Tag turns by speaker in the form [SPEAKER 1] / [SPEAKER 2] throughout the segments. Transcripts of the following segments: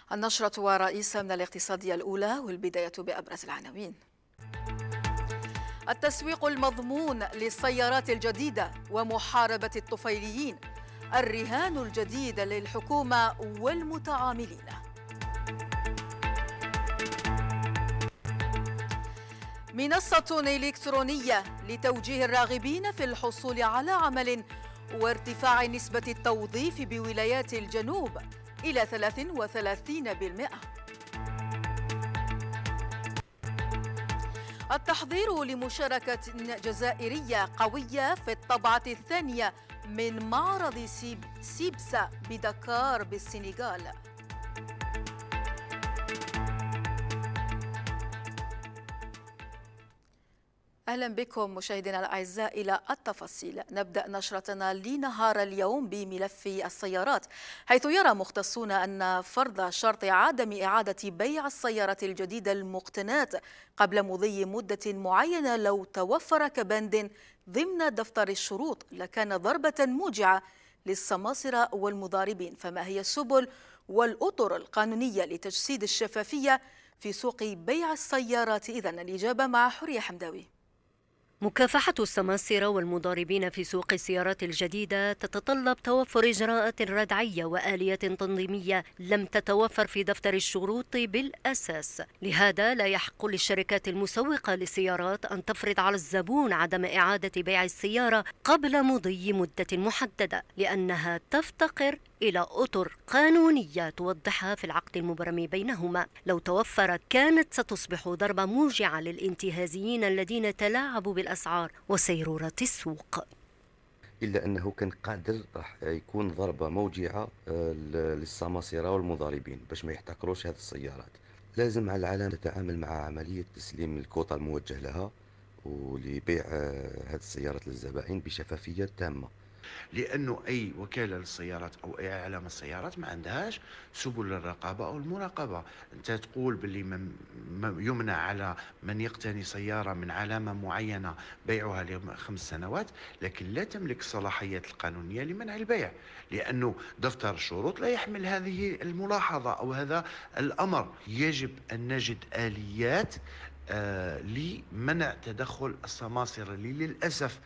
[SPEAKER 1] النشرة ورئيسة من الاقتصادية الأولى، والبداية بأبرز العناوين. التسويق المضمون للسيارات الجديدة ومحاربة الطفيليين، الرهان الجديد للحكومة والمتعاملين. منصة إلكترونية لتوجيه الراغبين في الحصول على عمل، وارتفاع نسبة التوظيف بولايات الجنوب إلى 33%. التحضير لمشاركة جزائرية قوية في الطبعة الثانية من معرض سيبسا بدكار بالسنغال. أهلا بكم مشاهدينا الأعزاء إلى التفاصيل. نبدأ نشرتنا لنهار اليوم بملف السيارات، حيث يرى مختصون أن فرض شرط عدم إعادة بيع السيارة الجديدة المقتناة قبل مضي مدة معينة لو توفر كبند ضمن دفتر الشروط لكان ضربة موجعة للسماسرة والمضاربين. فما هي السبل والأطر القانونية لتجسيد الشفافية في سوق بيع السيارات؟ إذن الإجابة مع حورية حمداوي.
[SPEAKER 2] مكافحة السماسرة والمضاربين في سوق السيارات الجديدة تتطلب توفر إجراءات ردعية وآلية تنظيمية لم تتوفر في دفتر الشروط بالأساس. لهذا لا يحق للشركات المسوقة للسيارات أن تفرض على الزبون عدم إعادة بيع السيارة قبل مضي مدة محددة، لأنها تفتقر إلى أطر قانونية توضحها في العقد المبرم بينهما. لو توفرت كانت ستصبح ضربة موجعة للانتهازيين الذين تلاعبوا بالأسعار وسيرورة السوق.
[SPEAKER 3] إلا أنه كان قادر راح يكون ضربة موجعة للسماسرة والمضاربين باش ما يحتكروش هذه السيارات. لازم على العالم تتعامل مع عملية تسليم الكوطة الموجه لها ولبيع هذه السيارات للزبائن بشفافية تامة،
[SPEAKER 4] لأنه أي وكالة للسيارات أو أي علامة السيارات ما عندهاش سبل الرقابة أو المراقبة. أنت تقول باللي يمنع على من يقتني سيارة من علامة معينة بيعها ل5 سنوات، لكن لا تملك الصلاحيات القانونية لمنع البيع، لأنه دفتر الشروط لا يحمل هذه الملاحظة أو هذا الأمر. يجب أن نجد آليات لمنع تدخل السماسرة اللي للأسف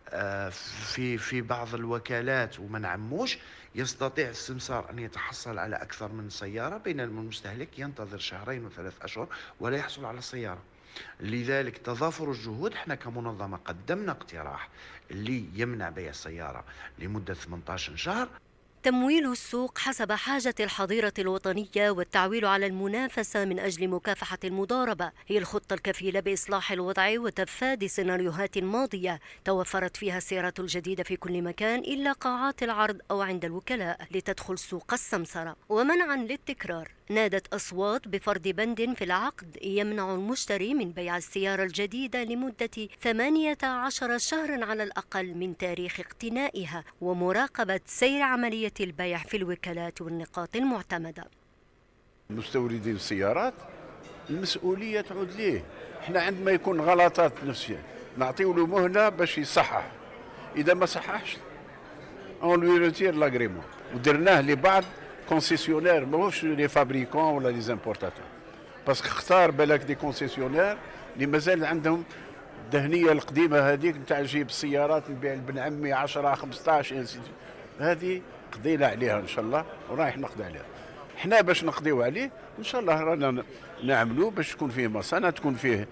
[SPEAKER 4] في بعض الوكالات وما نعموش يستطيع السمسار أن يتحصل على أكثر من سيارة، بينما المستهلك ينتظر 2 و3 أشهر ولا يحصل على السيارة. لذلك تضافر الجهود، احنا كمنظمة قدمنا اقتراح اللي يمنع بيع السيارة لمدة 18 شهر.
[SPEAKER 2] تمويل السوق حسب حاجة الحظيرة الوطنية والتعويل على المنافسة من أجل مكافحة المضاربة هي الخطة الكفيلة بإصلاح الوضع وتفادي سيناريوهات ماضية توفرت فيها السيارات الجديدة في كل مكان إلا قاعات العرض أو عند الوكلاء لتدخل سوق السمسرة. ومنعا للتكرار، نادت أصوات بفرض بند في العقد يمنع المشتري من بيع السيارة الجديدة لمدة 18 شهرا على الأقل من تاريخ اقتنائها، ومراقبة سير عملية البيع في الوكالات والنقاط المعتمدة.
[SPEAKER 5] مستوردين السيارات المسؤولية تعود ليه. احنا عندما يكون غلطات نفسية نعطيه له مهلة باش يصحح، إذا ما صححش اون لوي روتير لاغريمون. ودرناه لبعض كونسيسيونير ماهوش لي فابريكون ولا لي زامبورتاتور، باسكو اختار بالك دي كونسيسيونير اللي مازال عندهم الدهنية القديمة هذيك نتاع جيب السيارات نبيع لبن عمي 10 15 هذه قضينا عليها ان شاء الله ورايح نقضي عليها. احنا باش نقضيو عليه ان شاء الله رانا نعملوه باش تكون فيه مصانع، تكون فيه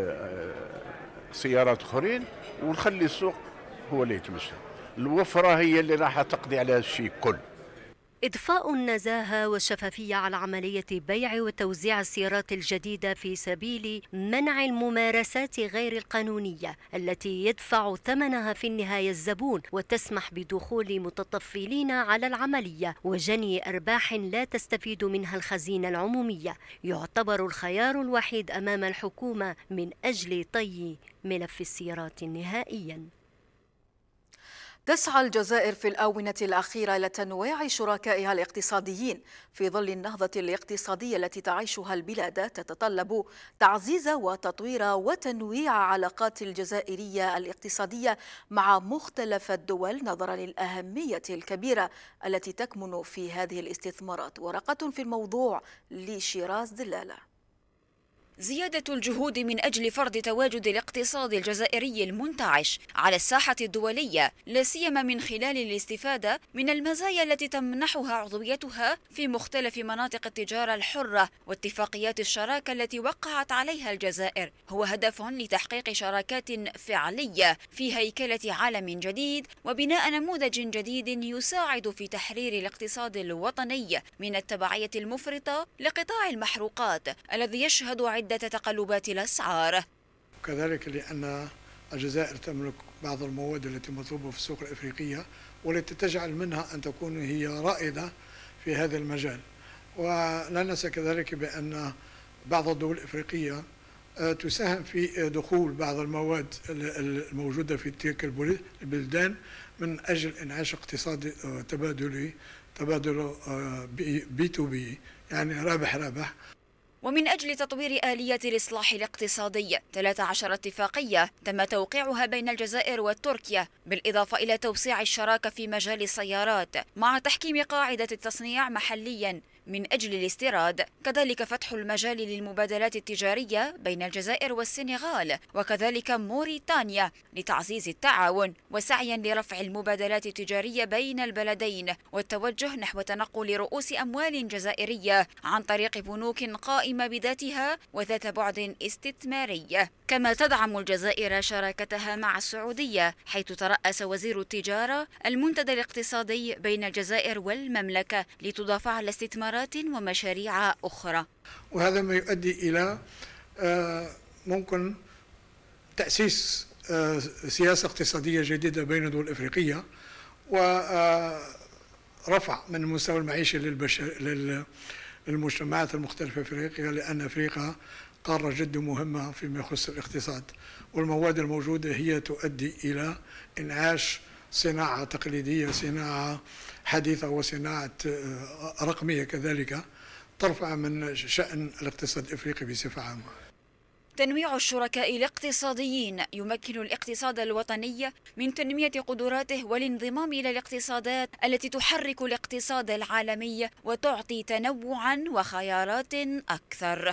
[SPEAKER 5] سيارات اخرين، ونخلي السوق هو اللي يتمشى. الوفره هي اللي راح تقضي على الشيء كل.
[SPEAKER 2] إضفاء النزاهة والشفافية على عملية بيع وتوزيع السيارات الجديدة في سبيل منع الممارسات غير القانونية التي يدفع ثمنها في النهاية الزبون، وتسمح بدخول متطفلين على العملية وجني أرباح لا تستفيد منها الخزينة العمومية، يعتبر الخيار الوحيد أمام الحكومة من أجل طي ملف السيارات نهائياً.
[SPEAKER 1] تسعى الجزائر في الآونة الأخيرة إلى تنويع شركائها الاقتصاديين في ظل النهضة الاقتصادية التي تعيشها البلاد، تتطلب تعزيز وتطوير وتنويع علاقات الجزائرية الاقتصادية مع مختلف الدول نظرا للأهمية الكبيرة التي تكمن في هذه الاستثمارات. ورقة في الموضوع لشيراز دلالة.
[SPEAKER 6] زيادة الجهود من أجل فرض تواجد الاقتصاد الجزائري المنتعش على الساحة الدولية، لا سيما من خلال الاستفادة من المزايا التي تمنحها عضويتها في مختلف مناطق التجارة الحرة واتفاقيات الشراكة التي وقعت عليها الجزائر، هو هدف لتحقيق شراكات فعلية في هيكلة عالم جديد وبناء نموذج جديد يساعد في تحرير الاقتصاد الوطني من التبعية المفرطة لقطاع المحروقات الذي يشهد عدة تقلبات الأسعار.
[SPEAKER 7] وكذلك لأن الجزائر تملك بعض المواد التي مطلوبة في السوق الأفريقية والتي تجعل منها أن تكون هي رائدة في هذا المجال. ولا ننسى كذلك بأن بعض الدول الأفريقية تساهم في دخول بعض المواد الموجودة في تلك البلدان من أجل إنعاش اقتصادي تبادل بي تو بي، يعني رابح رابح.
[SPEAKER 6] ومن أجل تطوير آليات الإصلاح الاقتصادي 13 اتفاقية تم توقيعها بين الجزائر وتركيا، بالإضافة إلى توسيع الشراكة في مجال السيارات مع تحكيم قاعدة التصنيع محلياً من أجل الاستيراد، كذلك فتح المجال للمبادلات التجارية بين الجزائر والسنغال وكذلك موريتانيا لتعزيز التعاون، وسعيا لرفع المبادلات التجارية بين البلدين والتوجه نحو تنقل رؤوس أموال جزائرية عن طريق بنوك قائمة بذاتها وذات بعد استثماري. كما تدعم الجزائر شراكتها مع السعودية، حيث ترأس وزير التجارة المنتدى الاقتصادي بين الجزائر والمملكة لتضاف على استثمارات ومشاريع أخرى.
[SPEAKER 7] وهذا ما يؤدي إلى ممكن تأسيس سياسة اقتصادية جديدة بين الدول الأفريقية ورفع من المستوى المعيشي للمجتمعات المختلفة في أفريقيا، لأن أفريقيا قارة جد مهمة فيما يخص الاقتصاد، والمواد الموجودة هي تؤدي إلى إنعاش صناعة تقليدية، صناعة حديثة، وصناعة رقمية كذلك ترفع من شأن الاقتصاد الأفريقي بصفة عامة.
[SPEAKER 6] تنويع الشركاء الاقتصاديين يمكن الاقتصاد الوطني من تنمية قدراته والانضمام إلى الاقتصادات التي تحرك الاقتصاد العالمي وتعطي تنوعا وخيارات أكثر.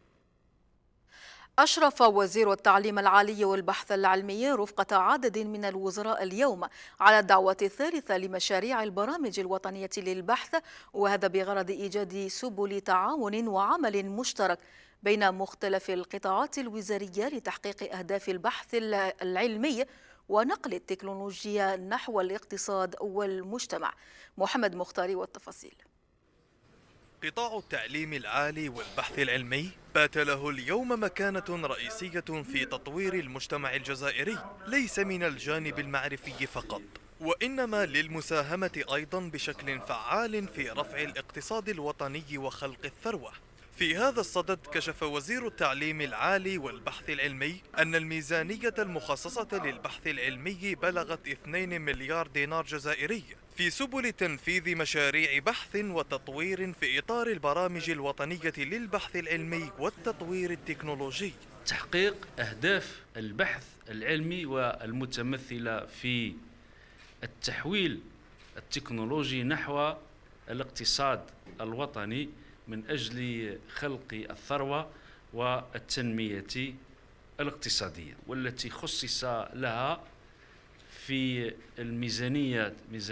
[SPEAKER 1] أشرف وزير التعليم العالي والبحث العلمي رفقة عدد من الوزراء اليوم على الدعوة الثالثة لمشاريع البرامج الوطنية للبحث، وهذا بغرض إيجاد سبل تعاون وعمل مشترك بين مختلف القطاعات الوزارية لتحقيق أهداف البحث العلمي ونقل التكنولوجيا نحو الاقتصاد والمجتمع. محمد مختاري والتفاصيل.
[SPEAKER 8] قطاع التعليم العالي والبحث العلمي بات له اليوم مكانة رئيسية في تطوير المجتمع الجزائري، ليس من الجانب المعرفي فقط، وإنما للمساهمة أيضا بشكل فعال في رفع الاقتصاد الوطني وخلق الثروة. في هذا الصدد كشف وزير التعليم العالي والبحث العلمي أن الميزانية المخصصة للبحث العلمي بلغت 2 مليار دينار جزائري في سبل تنفيذ مشاريع بحث وتطوير في إطار البرامج الوطنية للبحث العلمي والتطوير التكنولوجي.
[SPEAKER 9] تحقيق أهداف البحث العلمي والمتمثلة في التحويل التكنولوجي نحو الاقتصاد الوطني من أجل خلق الثروة والتنمية الاقتصادية، والتي خصص لها في الميزانية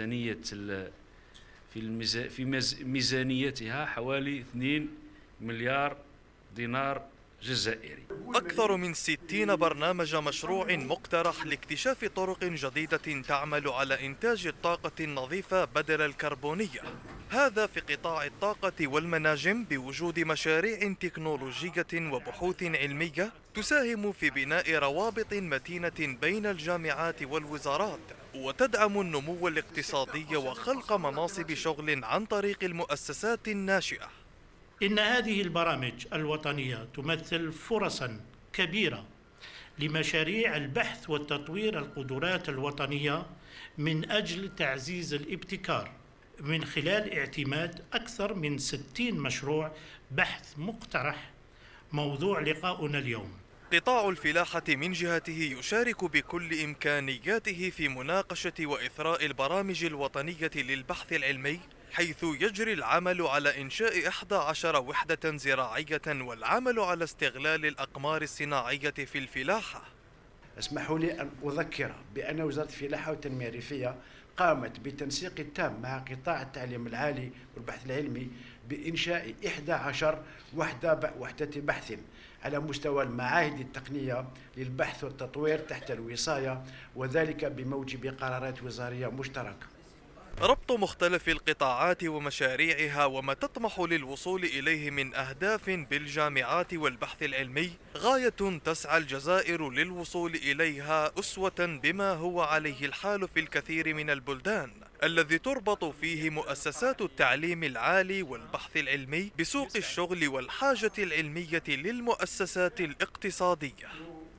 [SPEAKER 9] في ميزانيتها حوالي 2 مليار دينار جزائري.
[SPEAKER 8] أكثر من 60 برنامج مشروع مقترح لاكتشاف طرق جديدة تعمل على إنتاج الطاقة النظيفة بدل الكربونية، هذا في قطاع الطاقة والمناجم، بوجود مشاريع تكنولوجية وبحوث علمية تساهم في بناء روابط متينة بين الجامعات والوزارات وتدعم النمو الاقتصادي وخلق مناصب شغل عن طريق المؤسسات الناشئة.
[SPEAKER 10] إن هذه البرامج الوطنية تمثل فرصا كبيرة لمشاريع البحث والتطوير القدرات الوطنية من أجل تعزيز الابتكار من خلال اعتماد أكثر من 60 مشروع بحث مقترح. موضوع لقاؤنا اليوم:
[SPEAKER 8] قطاع الفلاحة من جهته يشارك بكل إمكانياته في مناقشة وإثراء البرامج الوطنية للبحث العلمي، حيث يجري العمل على إنشاء 11 وحدة زراعية والعمل على استغلال الأقمار الصناعية في الفلاحة.
[SPEAKER 11] اسمحوا لي أن أذكر بأن وزارة الفلاحة والتنمية الريفية قامت بالتنسيق التام مع قطاع التعليم العالي والبحث العلمي بإنشاء 11 وحدة بحث على مستوى المعاهد التقنية للبحث والتطوير تحت الوصاية، وذلك بموجب قرارات وزارية مشتركة.
[SPEAKER 8] ربط مختلف القطاعات ومشاريعها وما تطمح للوصول إليه من أهداف بالجامعات والبحث العلمي غاية تسعى الجزائر للوصول إليها، أسوة بما هو عليه الحال في الكثير من البلدان الذي تربط فيه مؤسسات التعليم العالي والبحث العلمي بسوق الشغل والحاجة العلمية للمؤسسات الاقتصادية.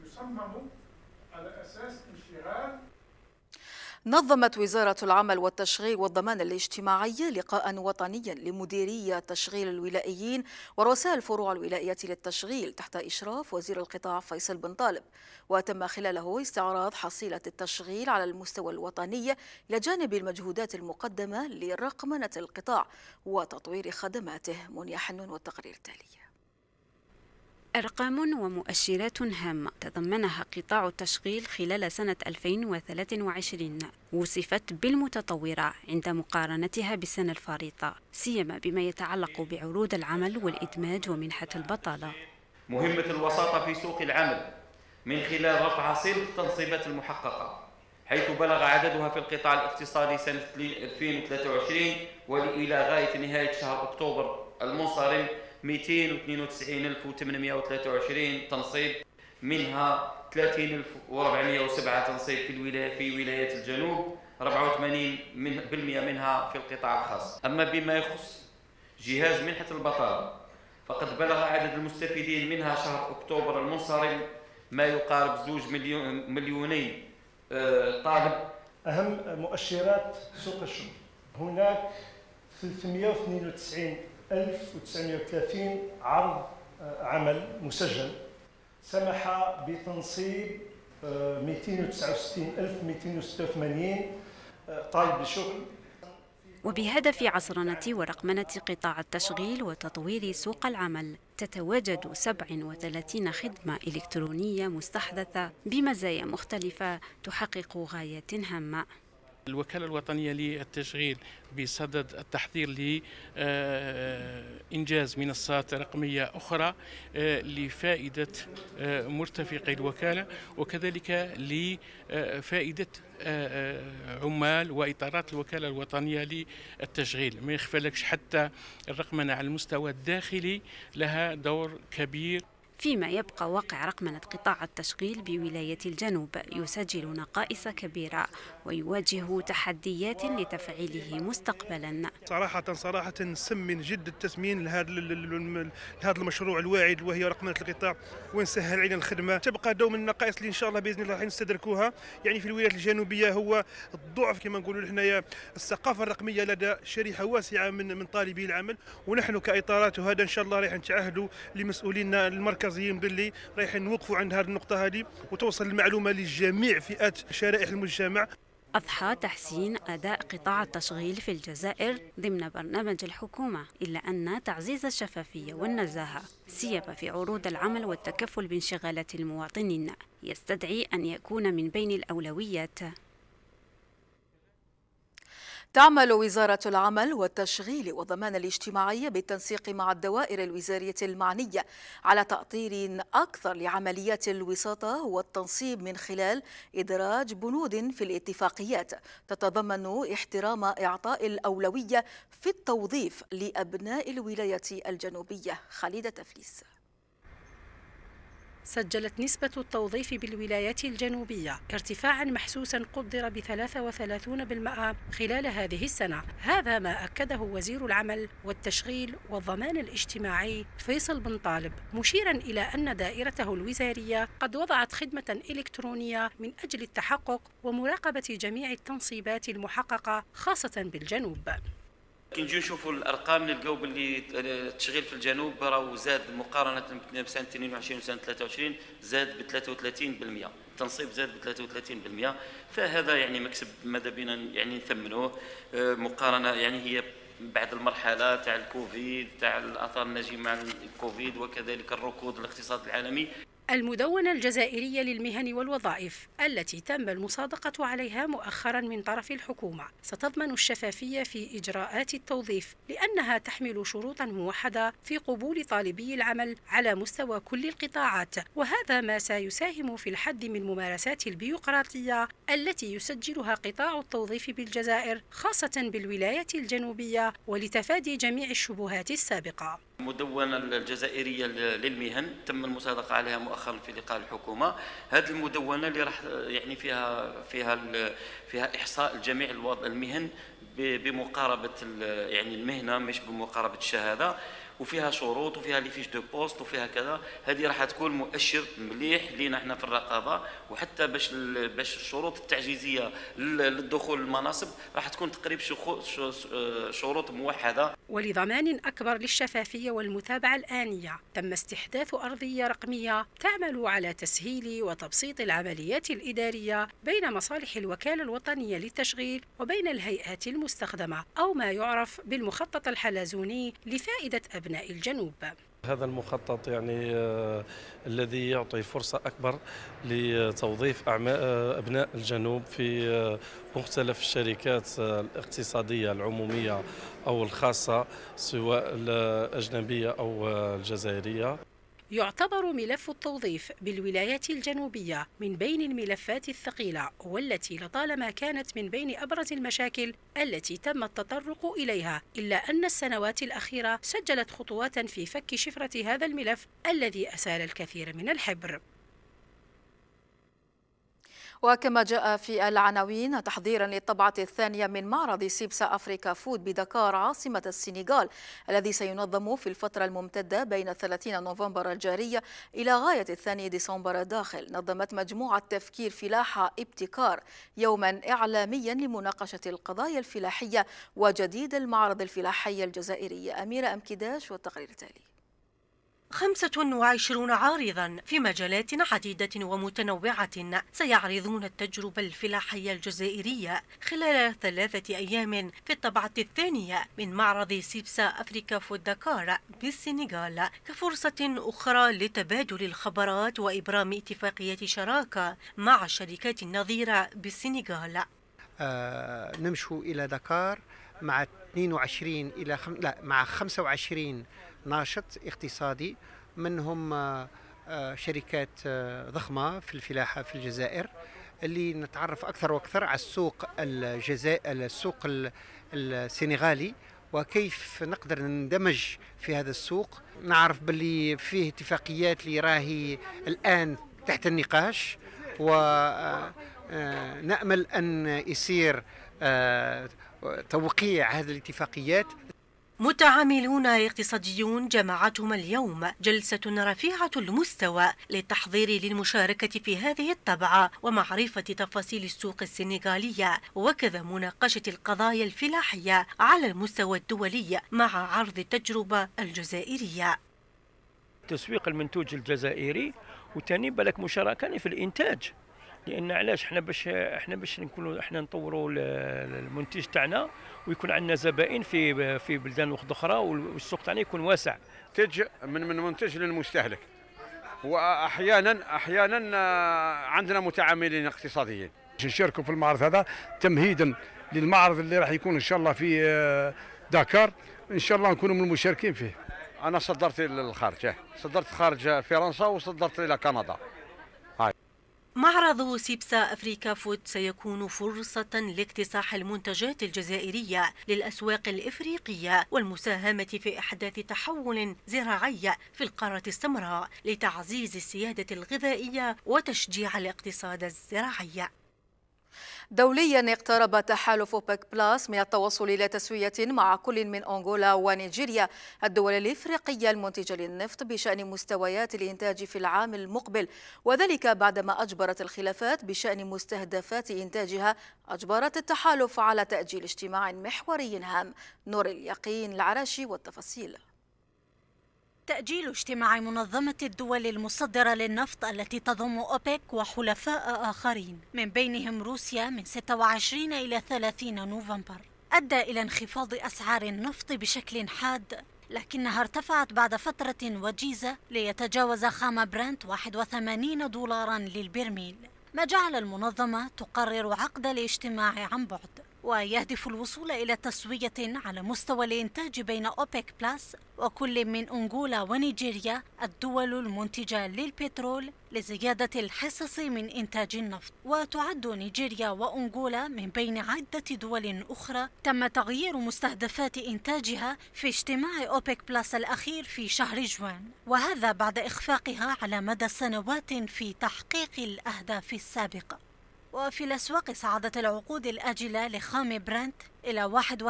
[SPEAKER 1] نظمت وزارة العمل والتشغيل والضمان الاجتماعي لقاء وطنيا لمديرية تشغيل الولائيين ورؤساء الفروع الولائية للتشغيل تحت إشراف وزير القطاع فيصل بن طالب، وتم خلاله استعراض حصيلة التشغيل على المستوى الوطني إلى جانب المجهودات المقدمة لرقمنة القطاع وتطوير خدماته. منيا حنون والتقرير التالي.
[SPEAKER 12] أرقام ومؤشرات هامة تضمنها قطاع التشغيل خلال سنة 2023 وصفت بالمتطورة عند مقارنتها بالسنة الفارطة، سيما بما يتعلق بعروض العمل والإدماج ومنحة البطالة.
[SPEAKER 13] مهمة الوساطة في سوق العمل من خلال رفع حصيلة التنصيبات المحققة، حيث بلغ عددها في القطاع الاقتصادي سنة 2023 وإلى غاية نهاية شهر أكتوبر المنصرم 292,823 تنصيب، منها 30,407 تنصيب في ولايات الجنوب، 84% منها في القطاع الخاص. أما بما يخص جهاز منحة البطالة فقد بلغ عدد المستفيدين منها شهر أكتوبر المنصرم ما يقارب 2 مليوني طالب.
[SPEAKER 14] أهم مؤشرات سوق الشغل: هناك 392,930 عرض عمل مسجل، سمح بتنصيب 269,286 طالب لشغل.
[SPEAKER 12] وبهدف عصرنة ورقمنة قطاع التشغيل وتطوير سوق العمل، تتواجد 37 خدمة إلكترونية مستحدثة بمزايا مختلفة تحقق غايات هامة.
[SPEAKER 15] الوكالة الوطنية للتشغيل بصدد التحضير لإنجاز منصات رقمية أخرى لفائدة مرتفقي الوكالة، وكذلك لفائدة عمال وإطارات الوكالة الوطنية للتشغيل. ما يخفلكش حتى الرقمنة على المستوى الداخلي لها دور كبير.
[SPEAKER 12] فيما يبقى واقع رقمنة قطاع التشغيل بولاية الجنوب يسجل نقائص كبيرة ويواجه تحديات لتفعيله مستقبلا.
[SPEAKER 16] صراحة نسمن جد التسمين لهذا المشروع الواعد وهي رقمنة القطاع، ونسهل علينا الخدمة. تبقى دوم النقائص اللي إن شاء الله بإذن الله راح نستدركوها، يعني في الولايات الجنوبية هو الضعف كما نقولوا حنايا الثقافة الرقمية لدى شريحة واسعة من طالبي العمل، ونحن كإطارات وهذا إن شاء الله راح نتعهدوا لمسؤولينا المركزيين باللي رايح نوقفوا عند هذه النقطة هذه وتوصل المعلومة لجميع فئات شرائح المجتمع.
[SPEAKER 12] أضحى تحسين أداء قطاع التشغيل في الجزائر ضمن برنامج الحكومة، إلا أن تعزيز الشفافية والنزاهة سيما في عروض العمل والتكفل بانشغالات المواطنين يستدعي أن يكون من بين الأولويات.
[SPEAKER 1] تعمل وزارة العمل والتشغيل والضمان الاجتماعي بالتنسيق مع الدوائر الوزارية المعنية على تأطير أكثر لعمليات الوساطة والتنصيب من خلال إدراج بنود في الاتفاقيات تتضمن احترام إعطاء الأولوية في التوظيف لأبناء الولاية الجنوبية. خالد تفليس.
[SPEAKER 17] سجلت نسبة التوظيف بالولايات الجنوبية ارتفاعا محسوسا قدر ب33% خلال هذه السنة. هذا ما أكده وزير العمل والتشغيل والضمان الاجتماعي فيصل بن طالب، مشيرا إلى أن دائرته الوزارية قد وضعت خدمة إلكترونية من أجل التحقق ومراقبة جميع التنصيبات المحققة خاصة بالجنوب.
[SPEAKER 13] كي نجي نشوفوا الارقام نلقاو باللي التشغيل في الجنوب راهو زاد مقارنه بسنه 22 وسنه 23 زاد ب 33%، التنصيب زاد ب 33%، فهذا يعني مكسب ماذا بينا يعني نثمنوه مقارنه، يعني هي بعد المرحله تاع الكوفيد، تاع الاثار الناجمه مع الكوفيد وكذلك الركود الاقتصاد العالمي.
[SPEAKER 17] المدونة الجزائرية للمهن والوظائف التي تم المصادقة عليها مؤخرا من طرف الحكومة ستضمن الشفافية في إجراءات التوظيف، لأنها تحمل شروطا موحدة في قبول طالبي العمل على مستوى كل القطاعات، وهذا ما سيساهم في الحد من ممارسات البيروقراطية التي يسجلها قطاع التوظيف بالجزائر خاصة بالولايات الجنوبية، ولتفادي جميع الشبهات السابقة.
[SPEAKER 13] المدونة الجزائرية للمهن تم المصادقة عليها مؤخرا في لقاء الحكومة. هذه المدونة اللي راح يعني فيها إحصاء جميع المهن بمقاربة يعني المهنة مش بمقاربة الشهادة، وفيها شروط وفيها لي فيش دو بوست وفيها كذا. هذه راح تكون مؤشر مليح لينا احنا في الرقابه، وحتى باش الشروط التعجيزيه للدخول المناصب راح تكون تقريبا شروط موحده.
[SPEAKER 17] ولضمان اكبر للشفافيه والمتابعه الانيه تم استحداث ارضيه رقميه تعمل على تسهيل وتبسيط العمليات الاداريه بين مصالح الوكاله الوطنيه للتشغيل وبين الهيئات المستخدمه، او ما يعرف بالمخطط الحلزوني لفائده أبناء الجنوب.
[SPEAKER 18] هذا المخطط يعني الذي يعطي فرصة أكبر لتوظيف أبناء الجنوب في مختلف الشركات الاقتصادية العمومية أو الخاصة سواء الأجنبية أو الجزائرية.
[SPEAKER 17] يعتبر ملف التوظيف بالولايات الجنوبية من بين الملفات الثقيلة، والتي لطالما كانت من بين أبرز المشاكل التي تم التطرق إليها، إلا أن السنوات الأخيرة سجلت خطوات في فك شفرة هذا الملف الذي أسال الكثير من الحبر.
[SPEAKER 1] وكما جاء في العناوين، تحضيرا للطبعة الثانية من معرض سيبسا أفريكا فود بدكار عاصمة السنغال الذي سينظم في الفترة الممتدة بين 30 نوفمبر الجاري إلى غاية 2 ديسمبر الداخل، نظمت مجموعة تفكير فلاحة ابتكار يوما إعلاميا لمناقشة القضايا الفلاحية وجديد المعرض الفلاحي الجزائري. أميرة أمكداش والتقرير التالي.
[SPEAKER 19] 25 عارضا في مجالات عديدة ومتنوعة سيعرضون التجربة الفلاحية الجزائرية خلال 3 أيام في الطبعة الثانية من معرض سيبسا أفريكا فود دكار بالسنغال، كفرصة أخرى لتبادل الخبرات وإبرام اتفاقية شراكة مع الشركات النظيرة بالسنغال.
[SPEAKER 20] نمشوا إلى دكار مع 25 ناشط اقتصادي، منهم شركات ضخمة في الفلاحة في الجزائر، اللي نتعرف أكثر وأكثر على السوق السنغالي وكيف نقدر نندمج في هذا السوق. نعرف باللي فيه اتفاقيات اللي راهي الآن تحت النقاش، ونأمل أن يصير توقيع هذه الاتفاقيات.
[SPEAKER 19] متعاملون اقتصاديون جمعتهم اليوم جلسة رفيعة المستوى للتحضير للمشاركة في هذه الطبعة ومعرفة تفاصيل السوق السنغالية، وكذا مناقشة القضايا الفلاحية على المستوى الدولي مع عرض التجربة الجزائرية.
[SPEAKER 21] تسويق المنتوج الجزائري، وتاني بالك مشاركة في الإنتاج، لأن علاش احنا باش نكونوا احنا نطوروا المنتج تاعنا ويكون عندنا زبائن في بلدان اخرى والسوق تاعنا يكون واسع.
[SPEAKER 5] منتج من منتج للمستهلك، واحيانا عندنا متعاملين اقتصاديين.
[SPEAKER 22] نشاركوا في المعرض هذا تمهيدا للمعرض اللي راح يكون ان شاء الله في دكار، ان شاء الله نكونوا من المشاركين فيه.
[SPEAKER 5] انا صدرت للخارج، صدرت خارج فرنسا وصدرت الى كندا.
[SPEAKER 19] معرض سيبسا أفريكا فود سيكون فرصة لاكتساح المنتجات الجزائرية للأسواق الإفريقية والمساهمة في إحداث تحول زراعي في القارة السمراء لتعزيز السيادة الغذائية وتشجيع الاقتصاد الزراعي.
[SPEAKER 1] دوليا اقترب تحالف أوبك بلاس من التوصل إلى تسوية مع كل من أنغولا ونيجيريا الدول الإفريقية المنتجة للنفط بشأن مستويات الإنتاج في العام المقبل، وذلك بعدما أجبرت الخلافات بشأن مستهدفات إنتاجها أجبرت التحالف على تأجيل اجتماع محوري هام. نور اليقين العراشي والتفاصيل.
[SPEAKER 3] تأجيل اجتماع منظمة الدول المصدرة للنفط التي تضم أوبك وحلفاء آخرين من بينهم روسيا من 26 إلى 30 نوفمبر أدى إلى انخفاض أسعار النفط بشكل حاد، لكنها ارتفعت بعد فترة وجيزة ليتجاوز خام برنت 81 دولارا للبرميل، ما جعل المنظمة تقرر عقد الاجتماع عن بعد، ويهدف الوصول إلى تسوية على مستوى الإنتاج بين أوبك بلاس وكل من أنغولا ونيجيريا الدول المنتجة للبترول لزيادة الحصص من إنتاج النفط. وتعد نيجيريا وأنغولا من بين عدة دول أخرى تم تغيير مستهدفات إنتاجها في اجتماع أوبك بلاس الأخير في شهر جوان، وهذا بعد إخفاقها على مدى سنوات في تحقيق الأهداف السابقة. وفي الأسواق صعدت العقود الآجلة لخام برنت إلى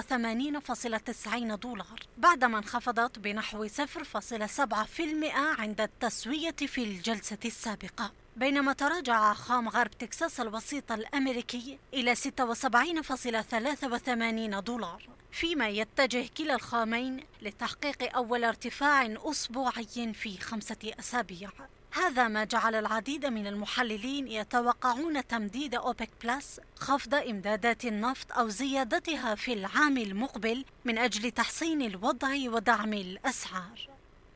[SPEAKER 3] 81.90 دولار بعدما انخفضت بنحو 0.7% عند التسوية في الجلسة السابقة، بينما تراجع خام غرب تكساس الوسيط الأمريكي إلى 76.83 دولار، فيما يتجه كلا الخامين لتحقيق أول ارتفاع أسبوعي في 5 أسابيع. هذا ما جعل العديد من المحللين يتوقعون تمديد أوبك بلاس خفض إمدادات النفط أو زيادتها في العام المقبل من أجل تحسين الوضع ودعم الأسعار.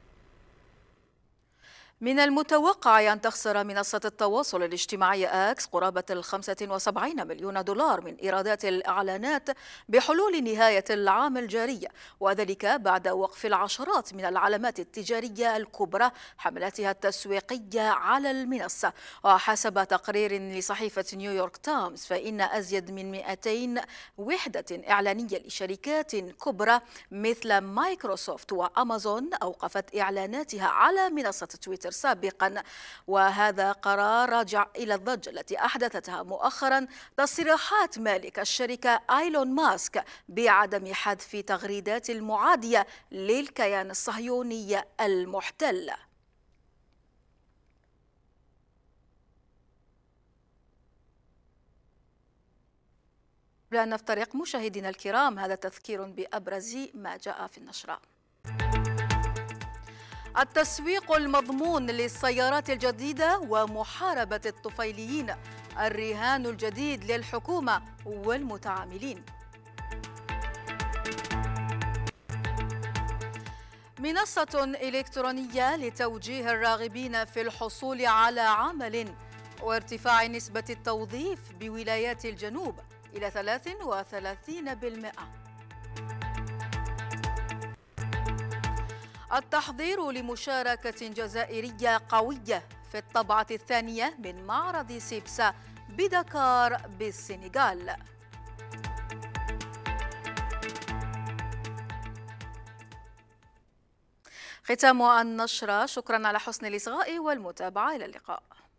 [SPEAKER 1] من المتوقع أن تخسر منصة التواصل الاجتماعي آكس قرابة 75 مليون دولار من إيرادات الإعلانات بحلول نهاية العام الجاري، وذلك بعد وقف العشرات من العلامات التجارية الكبرى حملاتها التسويقية على المنصة. وحسب تقرير لصحيفة نيويورك تايمز فإن أزيد من 200 وحدة إعلانية لشركات كبرى مثل مايكروسوفت وأمازون أوقفت إعلاناتها على منصة تويتر سابقا، وهذا قرار راجع إلى الضجة التي أحدثتها مؤخرا تصريحات مالك الشركة إيلون ماسك بعدم حذف تغريدات المعادية للكيان الصهيوني المحتل. قبل أن نفترق مشاهدينا الكرام، هذا تذكير بأبرز ما جاء في النشرة. التسويق المضمون للسيارات الجديدة ومحاربة الطفيليين، الرهان الجديد للحكومة والمتعاملين. منصة إلكترونية لتوجيه الراغبين في الحصول على عمل، وارتفاع نسبة التوظيف بولايات الجنوب إلى 33%. التحضير لمشاركة جزائرية قوية في الطبعة الثانية من معرض سيبسا بدكار بالسنغال. ختام النشرة، شكرا على حسن الإصغاء والمتابعة، إلى اللقاء.